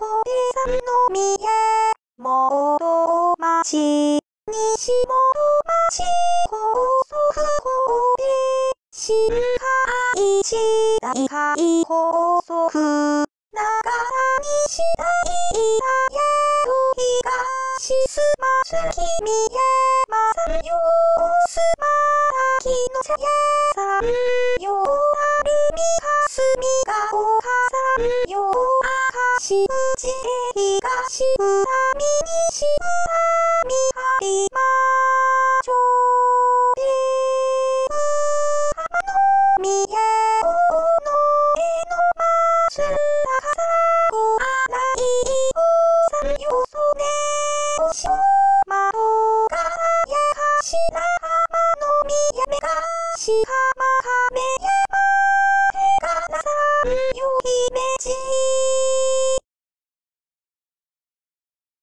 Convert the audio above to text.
こで三宮、元町、西元町、高速公で、新海地大海高速、長良西大宮、東須磨月宮、正陽須磨秋の茶屋、山陽アルミ霞ヶ丘、山陽明石宇治東浦見西浦見播磨町で浜の宮大野江の松高砂荒井三陽曽根おしお窓からや頭浜の宮目がし浜亀山から三陽姫路